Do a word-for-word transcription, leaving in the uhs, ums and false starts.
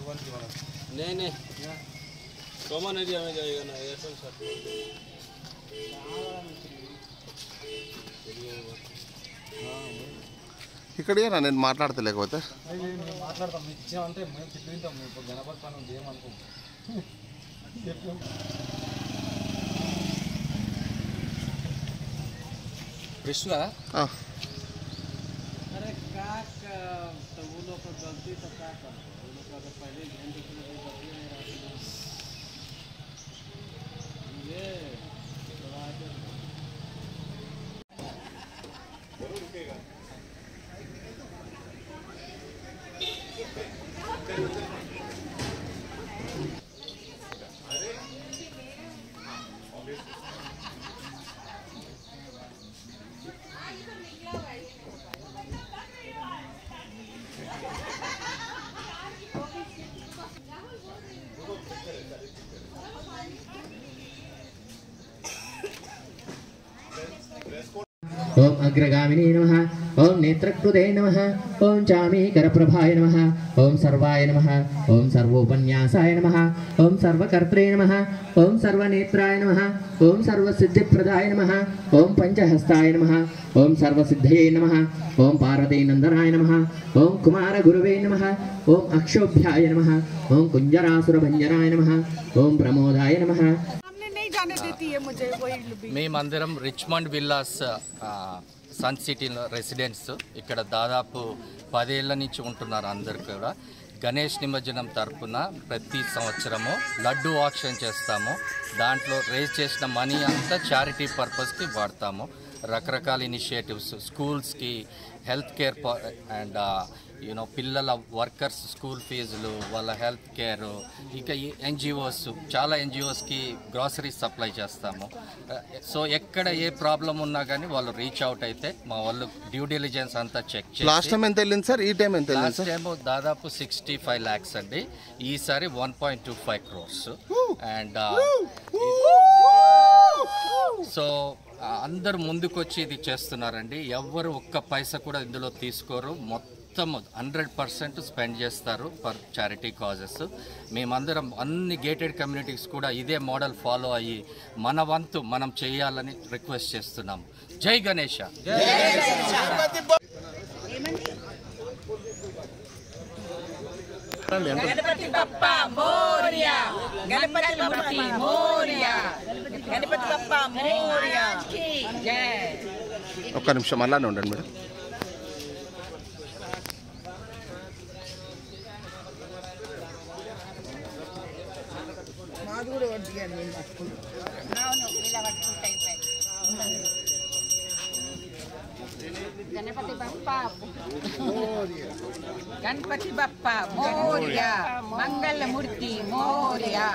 नहीं नहीं common area में जाएगा ना ऐसा सर इकड़े ना నేను మాట్లాడతలేకపోతే నేను మాట్లాడతాం మీకు ఇచ్చామంటే మేము తిట్టింటాం ఇప్పుడు గణపతి పని ఉంది ఏమనుకో विश्व हां अरे का तो वो लोग को गलती तो क्या करते वो लोग अगर पहले ध्यान देते तो गलती नहीं रहती ये रुकेगा ओम अग्रगामिनी नमः ओम नेत्रकृते नमः ओम चामीकरप्रभाय नमः ओम सर्वाय नमः ओम सर्वोपन्यासाय नमः ओम सर्वकर्त्रे नमः ओम सर्वनेत्राय नमः ओम सर्वसिद्धिप्रदाय नमः ओम पंचहस्ताय नमः ओम सर्वसिद्धये नमः ओम पार्वतीनन्दनाय नमः ओम कुमारगुरुवे नमः ओम अक्षोभ्याय नमः ओम कुञ्जरासुरभञ्जनाय नमः ओम प्रमोदाय नमः। जाने देती है मुझे वही మేమందరం రిచ్మండ్ విల్లాస్ సన్ సిటీలో రెసిడెంట్స్ ఇక్కడ దాదాపు పదేళ్ల నుంచి ఉంటున్నారు. అందరు కూడా గణేష్ నిమజ్జనం తరపున ప్రతి సంవత్సరము లడ్డు ఆక్షన్ చేస్తాము. దాంట్లో రేజ్ చేసిన మనీ అంతా చారిటీ పర్పస్కి వాడతాము. రకరకాల ఇనిషియేటివ్స్ స్కూల్స్కి, హెల్త్ కేర్ అండ్ యూనో పిల్లల వర్కర్స్ స్కూల్ ఫీజులు, వాళ్ళ హెల్త్ కేర్, ఇంకా ఎన్జిఓస్ చాలా ఎన్జిఓస్కి గ్రాసరీస్ సప్లై చేస్తాము. సో ఎక్కడ ఏ ప్రాబ్లం ఉన్నా కానీ వాళ్ళు రీచ్ అవుట్ అయితే మా వాళ్ళు డ్యూ డిలిజెన్స్ అంతా చెక్ చేసి లాస్ట్ టైం ఎంత వెళ్ళింది సార్? ఈ టైం ఎంత వెళ్ళింది? లాస్ట్ టైం దాదాపు సిక్స్టీ ఫైవ్ ల్యాక్స్ అండి, ఈసారి one point two five crores. And so అందరు ముందుకొచ్చి ఇది చేస్తున్నారండి. ఎవ్వరు ఒక్క పైసా కూడా ఇందులో తీసుకోరు, మొత్తం హండ్రెడ్ పర్సెంట్ స్పెండ్ చేస్తారు ఫర్ చారిటీ కాజెస్. మేమందరం అన్ని గేటెడ్ కమ్యూనిటీస్ కూడా ఇదే మోడల్ ఫాలో అయ్యి మన వంతు మనం చేయాలని రిక్వెస్ట్ చేస్తున్నాము. జై గణేష. गणपति बप्पा मोरिया, गणपति मूर्ति मोरिया, गणपति बप्पा मोरिया की जय. ఒక్క నిమిషం అలానే ఉండండి మేడం. మాది కూడా వడ్డియండి నేను పట్టుకుంటా. అవును ఇలా పట్టుకుంటా అయిపోయి. गणपति बप्पा मोरिया, गणपति बप्पा मोरिया, मंगल मूर्ति मोरिया.